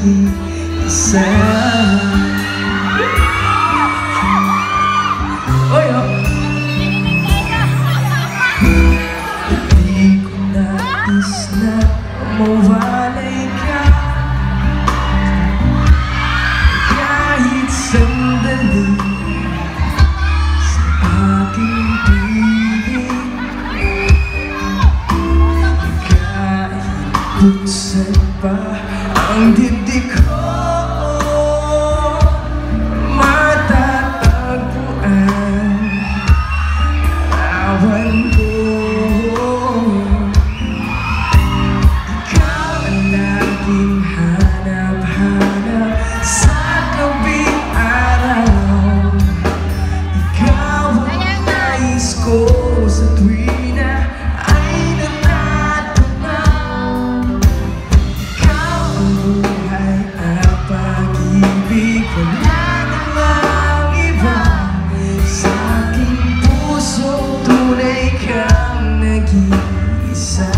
nag-iisa. Oy, oh! Hindi ko nais na mawalay ka kahit sandali sa aking piling. Kahit buksan pa ang dibdib ko, matatagpuan awan ko. Ikaw ang laging hanap-hanap sa gabing araw. Ikaw ang nais ko sa tuwing na ay natatanaw. Ikaw ang buhay at pag-ibig, wala namang iba. Sa aking puso, tunay kang nag-iisa.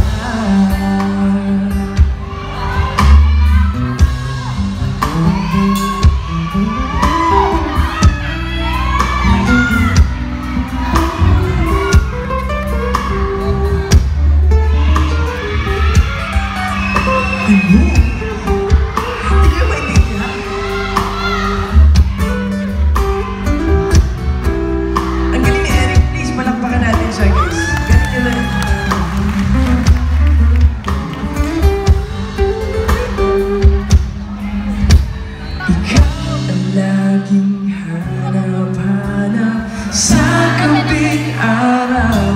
Hindi ko maintindihan. Ang galing ni Eric, please palakpakan natin siya, guys. Galing niya lang. Ikaw ang laging hanap-hanap sa gabing araw.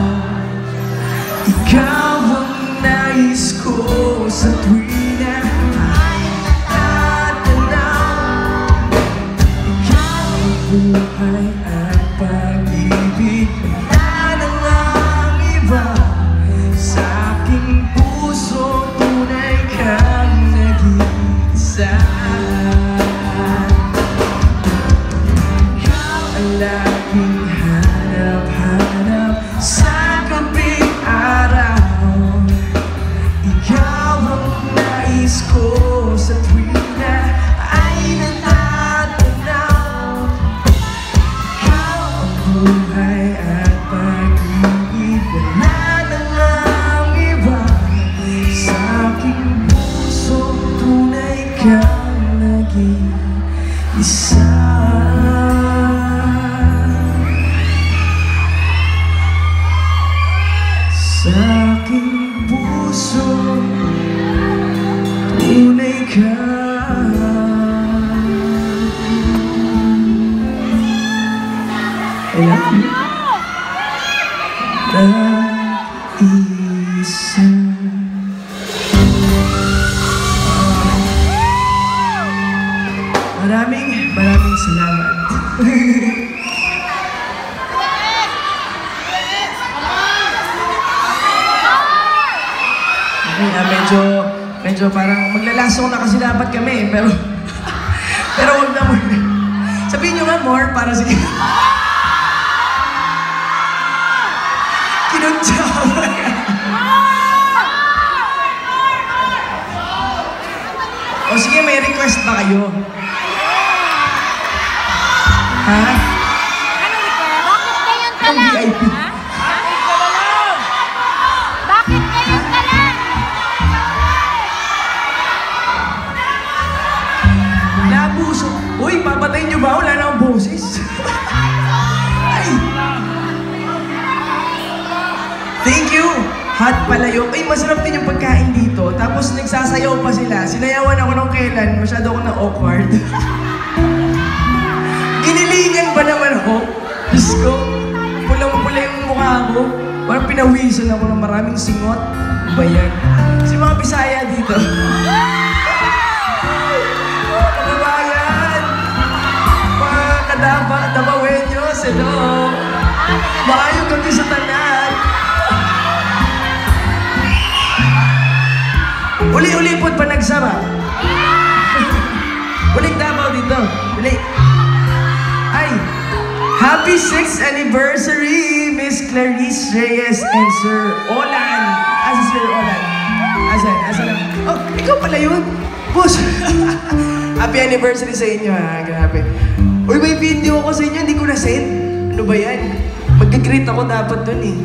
Ikaw ang nais ko sa tuwing na ay natatanaw. Ikaw ang buhay at pag-ibig, wala namang iba. Sa aking puso, tunay kang nag-iisa. Ikaw ang laging hanap-hanap sa gabing araw. Ikaw ang nais ko sa tuwing na ay natatanaw. Ikaw ang buhay at pag-ibig, wala namang iba. Sa aking puso, tunay kang nag-iisa. Sa aking puso, tunay ka. I love you. Nag-iisa. Maraming salamat. Medyo parang maglalasong na kasi dapat kami, pero wag na muna. Sabihin nyo nga more para sige. Kinuntsama ka. O sige, may request ba kayo? Ha? Ano request? Bakit ngayon ka lang? VIP. Bakit ngayon ka lang? Nabuso. Uy, papatayin nyo ba? Wala na akong boses. Ay. Thank you. Hot palayo. Ay, masarap din yung pagkain dito. Tapos nagsasayaw pa sila. Sinayawan ako nung kailan. Masyado ako na-awkward. Ginilingan ba naman ako? Diyos ko, pulang-pula yung mukha ko. Parang pinawisan ako ng maraming singot. Ba yan? Si mga Bisaya dito. Kababayan! Mga Dabawenyos, hello! Maayong kami sa tanan! Uli-uli po't pa nagsama. Uling Davao dito. Uli. Ay, happy 6th anniversary, Miss Clarice Reyes and Sir Olan. Si Sir Olan. Asan lang? Oh, ikaw pala yun. Boss. Happy anniversary sa inyo ha, grabe. Uy, may video ako sa inyo, hindi ko na-send. Ano ba yan? Mag-greet ako dapat dun eh.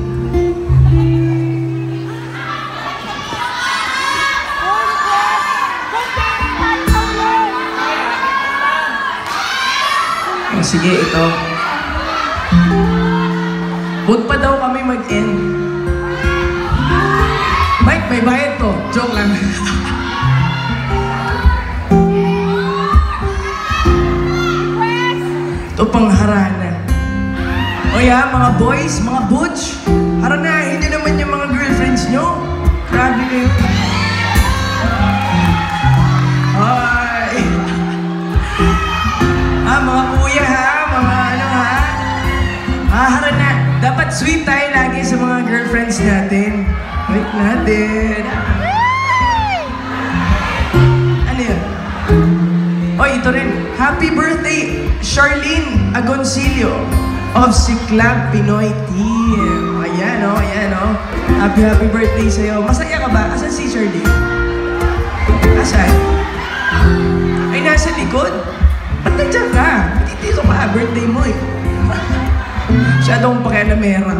Oh, sige, ito. Boot pa daw kami mag-end. Mike, may bayad to. Joke lang. Ito pang harana. O yeah, mga boys, mga butch, haranahin nyo naman yung mga girlfriends nyo. Grabe kayo. Ay. Mga kuya ha, mga ano ha. Harana. Dapat sweet tayo lagi sa mga girlfriends natin. Wait natin. Ano yun? Oh, ito rin. Happy birthday, Charlene Agoncillo of Ciclab Pinoy Team. Ayan o, ayan o. Happy birthday sa'yo. Masaya ka ba? Asan si Charlene? Asan? Ay, nasa likod? Ba't nandiyan ka? Dito ka, birthday mo eh. Masyadong pakialamera.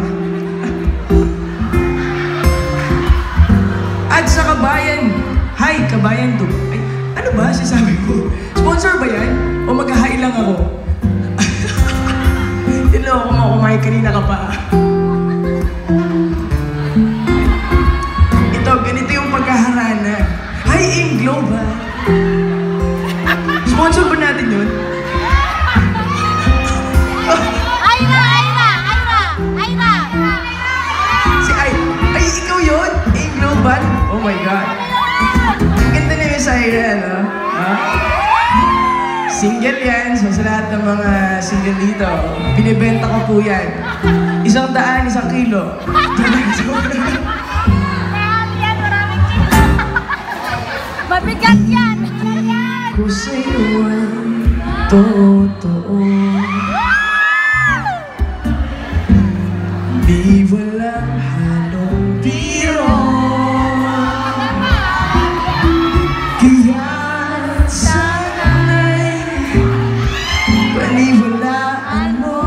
At sa Kabayan. Hi, Kabayan to. Ay, ano ba sinasabi ko? Sponsor ba yan? O mag-hi lang ako? Tinloko mo, kumain kanina ka pa. Ito, ganito yung pagkaharana. Hi, Inglo ba? Sponsor ba natin yun? Ay, ikaw yun? Inglo ba? Oh my God. Ang ganda na yung siren, no? Huh? Single yan. So sa lahat ng mga single dito, binibenta ko po yan. 100, 1 kilo. Mabigat yan! Ko sa'yo ay totoo. Di walang halong biro. Kaya't sana'y paniwalaan mo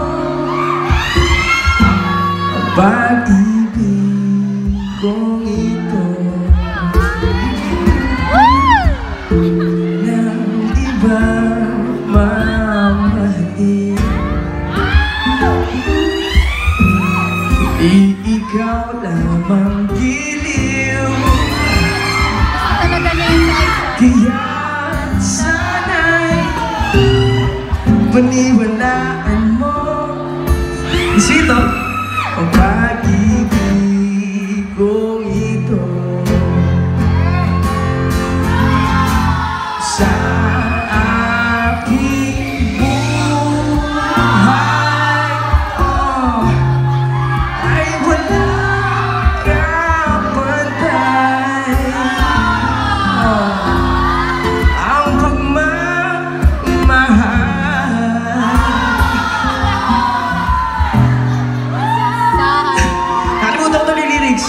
ang pag-ibig kong ito. Nang iba mamahalin, ikaw lamang giliw. Talaga na yun sa isa. Kaya't sana'y paniwalaan mo. Isito, ang pag-ibig kong ito. Sa aking buhay, oh, ay walang kapantay. Oh, ang pagmamahal. Nakalimutan ko ito ni lyrics.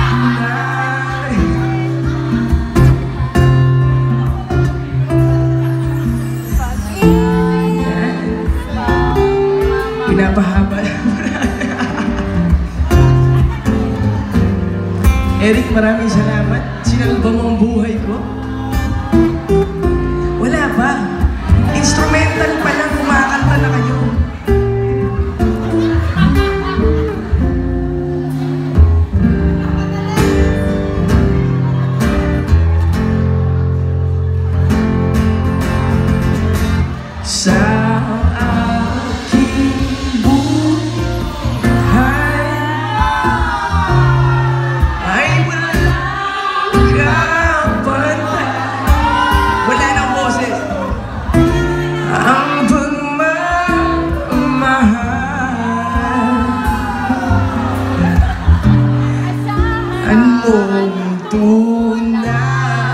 Pinapahaba lang. Eric, maraming salamat. Sinalba mo ang buhay ko. Wala pa. Instrumental pa lang, kumakanta na kayo. Sa aking buhay ay walang kapantay. Wala nang boses. Ang pagmamahal mong tunay.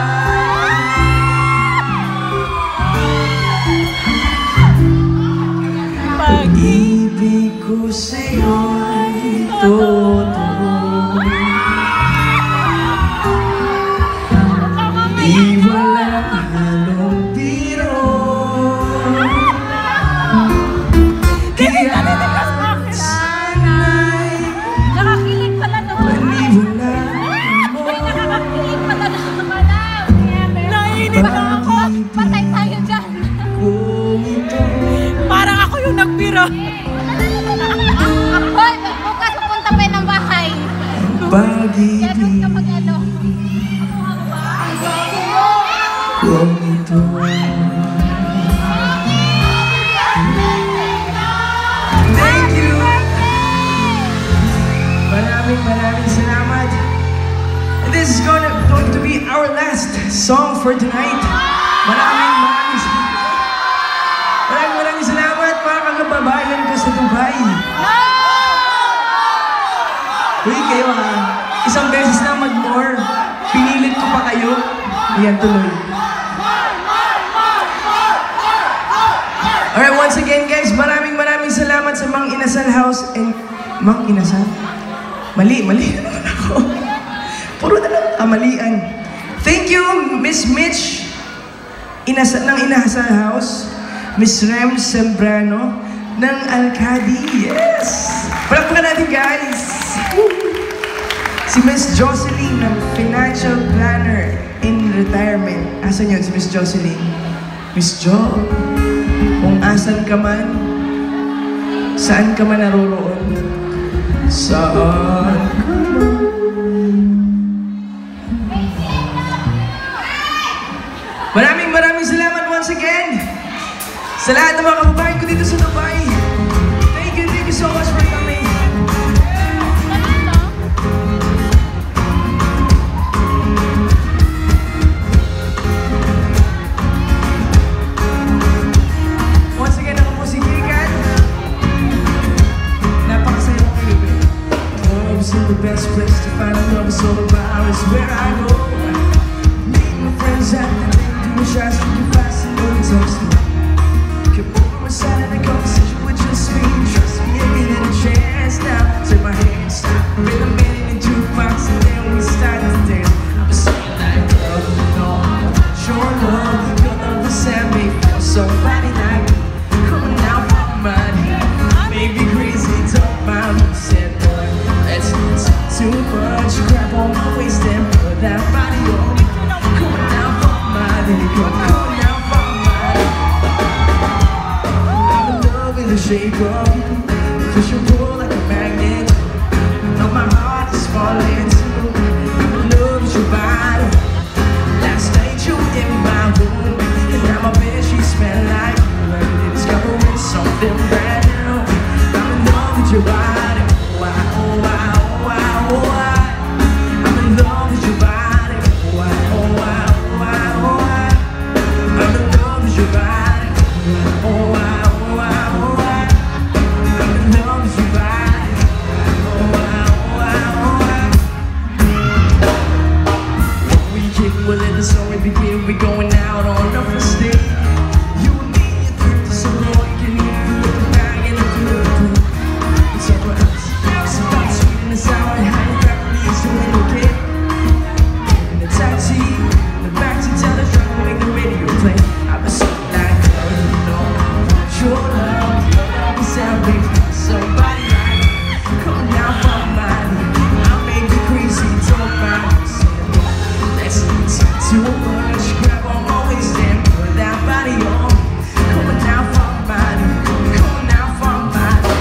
Pag-ibig ko sa'yo ay totoo. Di walang halong biro. Hoy, bukas pupunta pa yun ng bahay. Pag-ibig Ganun kapag ano. kong ito. Thank you! Maraming salamat. And this is going to be our last song for tonight. Maraming salamat mga kagababayan ko sa Dubai. Uy, kayo ha. Isang beses na mag-more. Pinilit ko pa kayo. Ayan, tuloy. Alright, once again guys, maraming salamat sa Mang Inasal House and... Mang Inasal? Mali naman ako. Puro na lang kamalian. Thank you, Miss Mitch ng Inasal House. Miss Rem Sembrano ng Alcadi. Yes! Palakpakan natin guys! Si Miss Jocelyn ng Financial Planner in Retirement. Asan yun si Miss Jocelyn? Miss Jo, kung asan ka man, saan ka man naroroon, saan ka man. Maraming salamat once again sa lahat ng mga kababayan ko dito sa Dubai. Thank you so much for coming. Once again, ako po si Kikan. Napakasaya ko kayo. Love is the best place to find a love is all around. It's where I go. Meet my friends at the day. Do a shot, street you fast and go to text me. Come over my side and a conversation with just me. Trust me, I give it a chance now. Take my hand, stop, bring a minute in jukebox, and then we start to dance. I'm a saying like, girl, no, sure love, your love is set me for somebody like me. Come on now, fuck money, make me crazy, talk about me, said boy, let's not talk too much, grab on my waist and put that body on me. Come on now, fuck money, come on now, fuck money. I'm in love with the shape of you, push and pull like a magnet. Now my heart is falling too. I'm in love with your body. Last night you were in my room, and now my bed sheets smell like you. Every day discovering something brand new. I'm in love with your body. Oh, wow, oh, wow, oh, wow. I'm in love with your body. Oh, wow, oh, wow, oh, wow, oh, wow. I'm in love with your body. Oh, wow, oh, wow, oh, wow. I'm in love with your body. Oh, wow, oh, wow, oh, wow. We kick, we'll let the story begin. We're going out on a first date. You and me, you think this so long. You can eat through the bag and the food. It's over us. It's about sweet and sour and how the Japanese doing okay. In the taxi, in the back to tell us trying to make the radio play. I was so like, girl, you know, your love is everything for somebody like me. Come on now, fuck money, I'll make you crazy, talk about me. Let's not talk too much, grab on my waist and put that body on me. Come on now, fuck money, come on now, fuck money.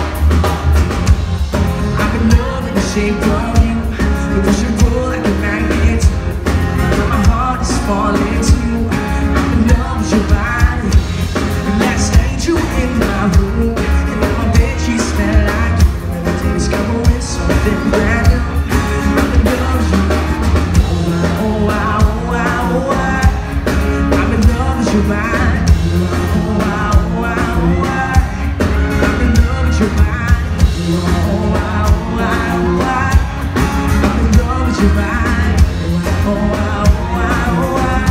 I'm in love with the shape of you, you push and pull like a magnet. My heart is falling too. I'm in love with your body. Last night you were in my room, and now my bed sheets smell like you. Every day discovering something brand new. I'm in love with you. Oh wow, oh wow, oh wow. I'm in love with your body. Oh wow, oh wow, oh wow. I'm in love with your body. Oh wow, oh wow, oh wow. I'm in love with your body. Oh wow, oh wow, oh wow.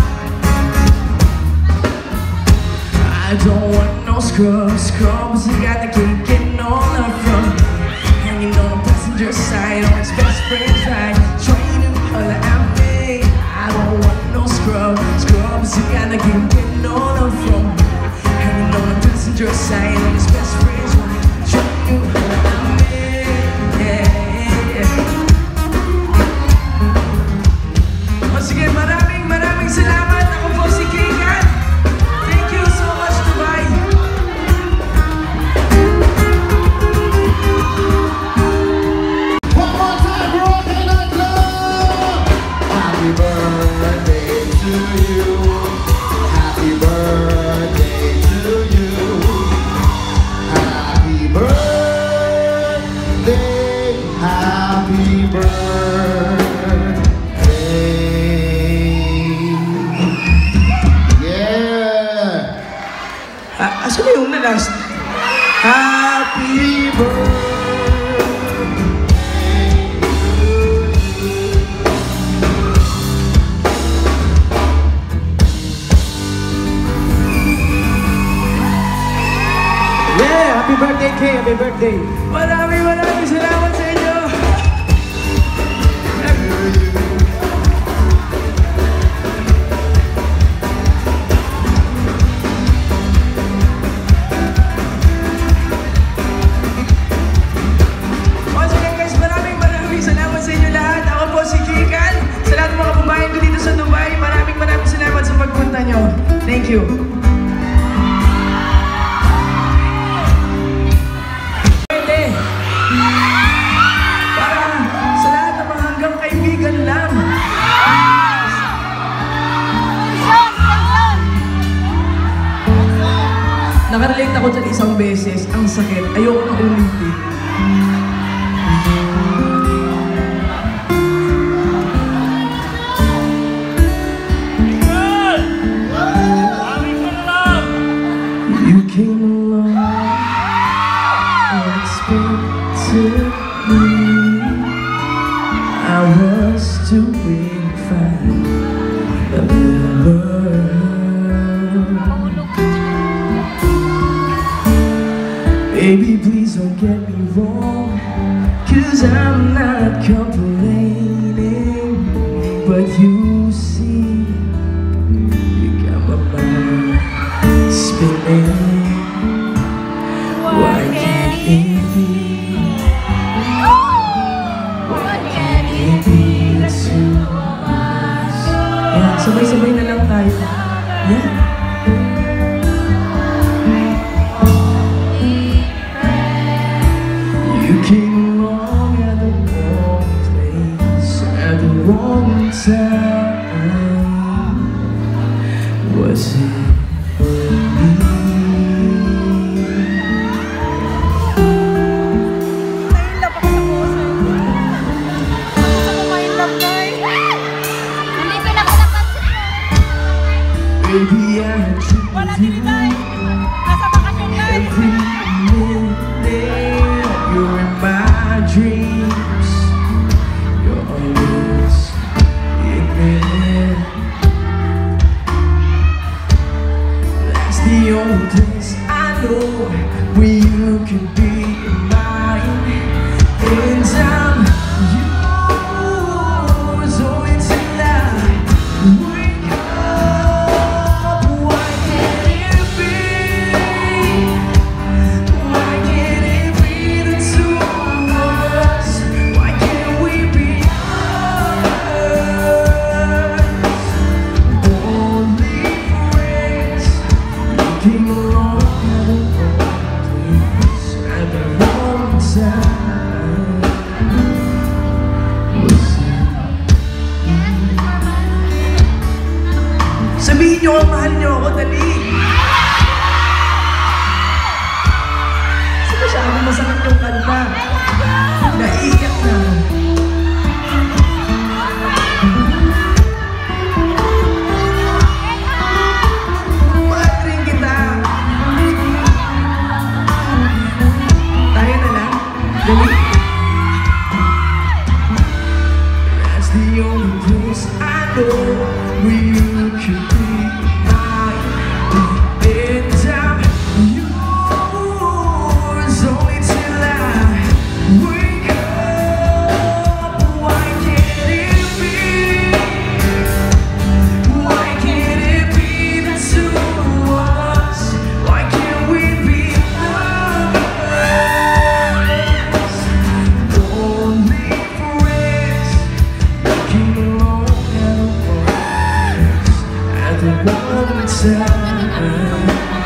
I don't want no scrubs, you got the cake and all love from me. Hanging on the passenger side, on his best friend's ride, trying to holler at me. I don't want no scrubs, you got the cake and all love from me. Hanging on the passenger side, on his best friend's ride, trying to holler at me. Yeah. Once again, maraming salamat. Ako po si Kikan. Thank you so much, Dubai. yung na last? Happy birthday. Yeah, happy birthday, Kay. Happy birthday. Maraming salamat sa inyo. Once again guys, maraming salamat sa inyo lahat. Ako po si Kikal. Sa lahat ng mga kababayan ko dito sa Dubai, maraming salamat sa pagpunta nyo. Thank you. Nakarelate ako dyan isang beses, ang sakit, ayoko na ulitin. You came along unexpectedly. I was doing fine, but never. Baby, please don't get me wrong, 'cause I'm not complaining. But you see, you got my mind spinning. Why can't it be? Why can't it be the two of us? Yeah, sabay-sabay na lang tayo. Yeah. You came along at the wrong place at the wrong time. Was it me? Mahilap ako sa puso. Gusto ko mahilap, guys. Hindi pinapanapansin mo. Baby, I dreamed Wala din, guys. Nasa bakasyon, guys. every minute. You're in my dreams. You're always in there. That's the only place I know where you can be mine. And I'm yours only till I wake up. Why can't it be? Why can't it be the two of us? Why can't we be ours? Only friends. You came along at the wrong time. Was it? Sabihin niyo ang mahal niyo ako, dali. Masyadong masakit yung kanta. Naiiyak na. Mahal rin kita. Tayo na lang. Dali. That's the only place I know where you can be mine. And I'm yours only till I wake up. Why can't it be? Why can't it be the two of us? Why can't we be lovers? Only friends. Looking along at the wrong time.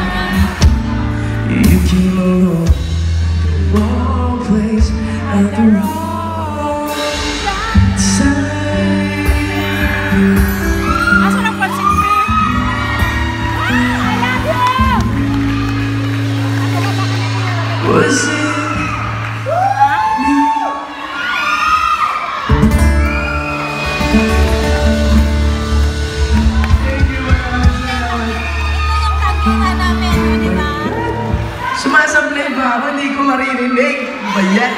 You came along the wrong place at the wrong time. Asan ang pansin, Pe? I love you! Was it me? Thank you very much. Ito yung tangkingan namin, di ba? ba ako? Hindi ko maririnig. Ano ba yan?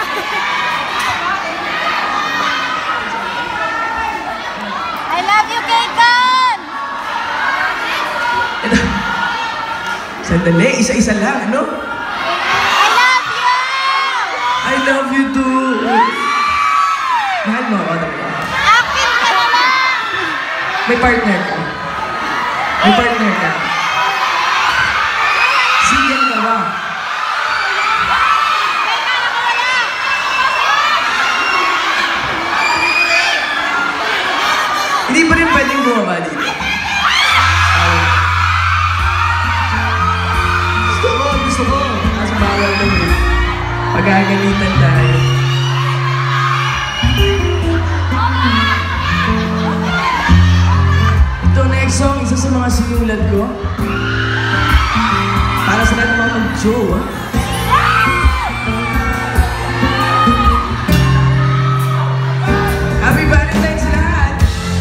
I love you, Kaykan! Ito. Sandali, isa-isa lang, ano? I love you! I love you too. Mahal mo ako talaga. Akin ka na lang! May partner ka. May partner ka. Single ka ba? Hindi pa rin pwedeng bumaba dito. Gusto ko. Kaso bawal lang eh. Pagagalitan tayo. Ito next song, isa sa mga sinulat ko. Para sa lahat ng mga mag-jowa. Happy Valentine's sa lahat!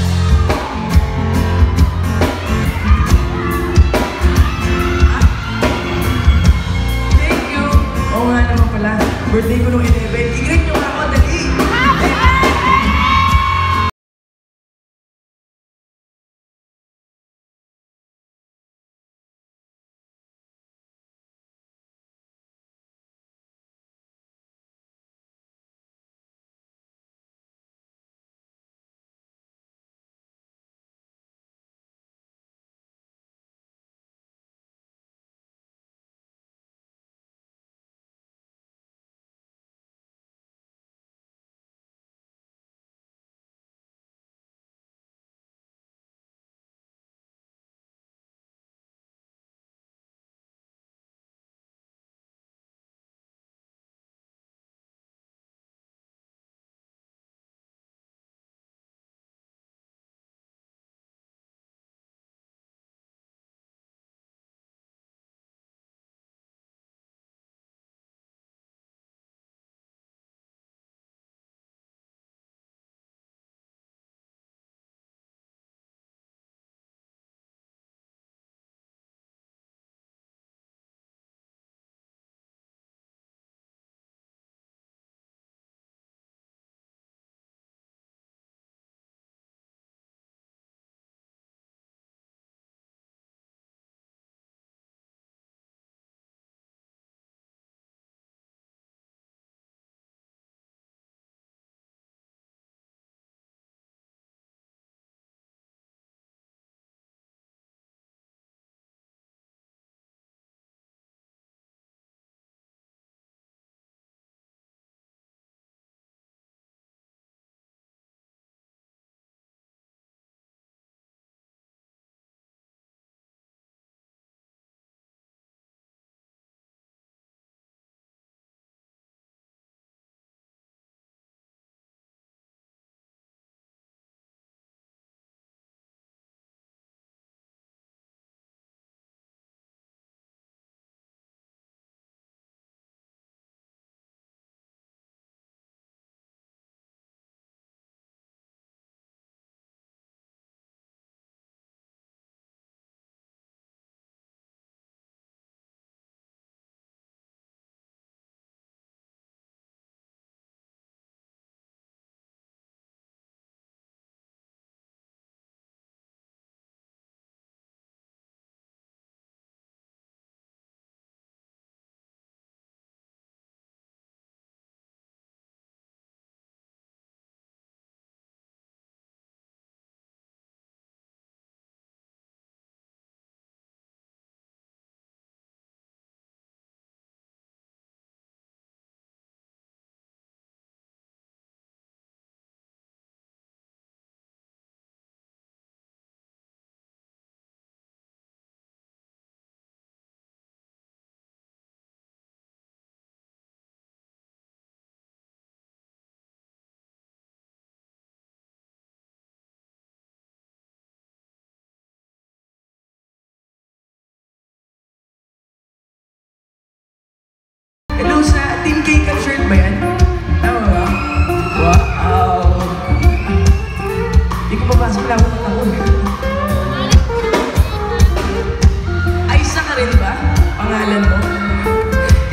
Thank you! Oo nga naman pala. Birthday ko nung 11. I-greet nyo nga ako, dali!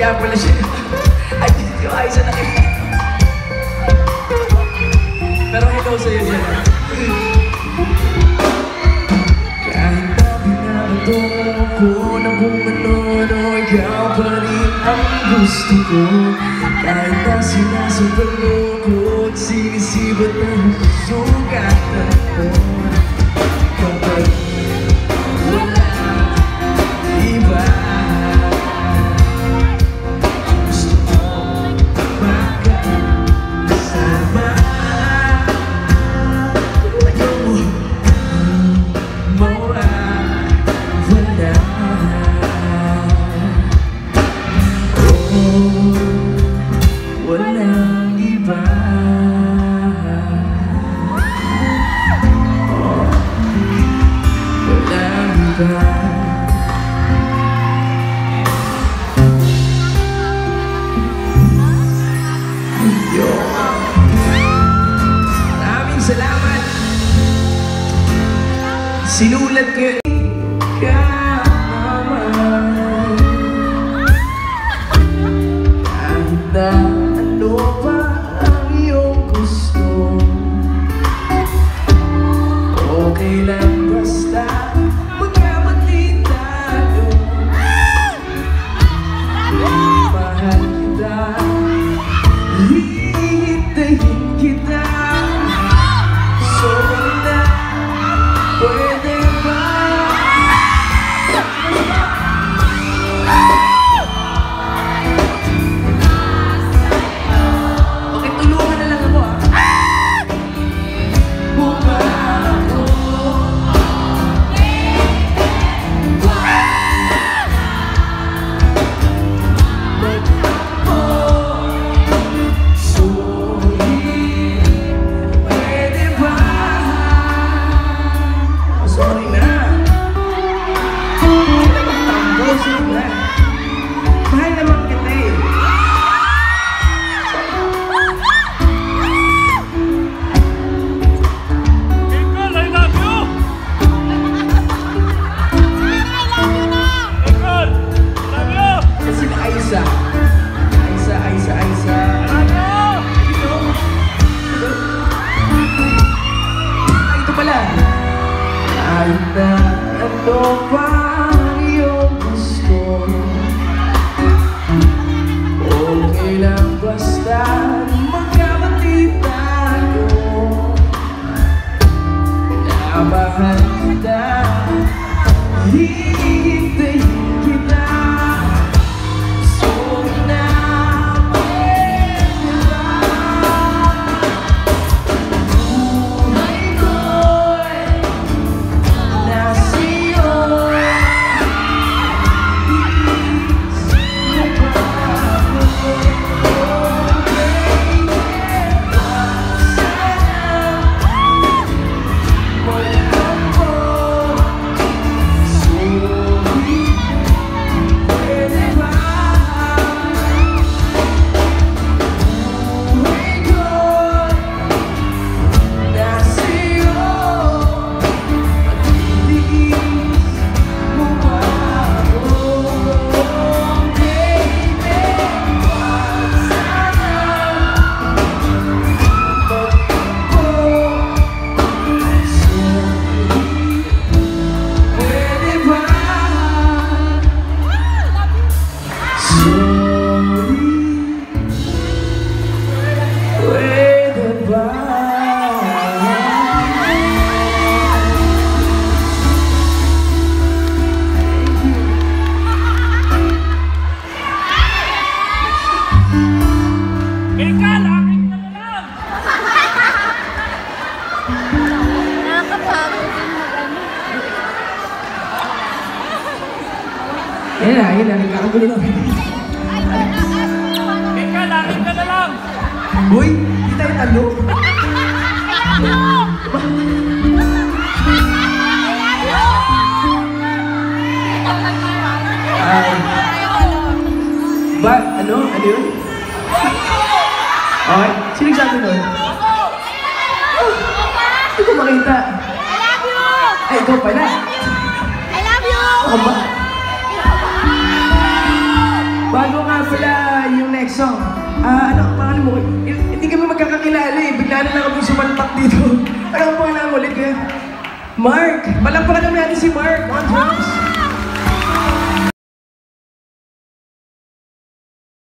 Kaya pala siya. Ay, yung Aiza na kita. Pero hello sa'yo dyan. Kahit na binabato ko na kung ano, ikaw pa rin ang gusto ko. Kahit na sinasabal mo ko at sinisibat na sugatan ko. Kapag wala iba, gusto ko magkasama. Ayaw mawala. Walang iba. Walang iba. Maraming salamat. Sinulat ko yun. Kahit na ano pa ang iyong gusto, okay lang basta magkamali tayo. Mahal kita, hihintayin kita. So na, pwede ba? Okay, tulungan na lang ako ah. Sorry na. Tambo, sorry na. Mahal naman kita eh. Nicole, I love you! Nicole, love you! Kasi na Aiza. Aiza. Love you! Ito pala. Kahit na ano pa ang iyong gusto, okay lang basta magkamali tayo. Namahan kita, hihintayin kita. So na pwede ba? Buhay ko'y nasiyo. Nicole, akin ka na lang! Nakakapagod din mag-ano. Yan na, nagkakagulo na. Nicole, akin ka na lang! Uy, di tayo talo. Ba, ano? Ano yun? Okay, sino nagsabi nun? Hindi ko makita. I love you! Ay, ikaw pala. I love you! Ako ba? Bago nga pala yung next song. Ano ang pangalan mo? Hindi kami magkakakilala eh. Bigla na lang kami sumalpak dito. Ano ang pangalan mo ulit kaya? Mark! Palakpakan namin natin si Mark on drums.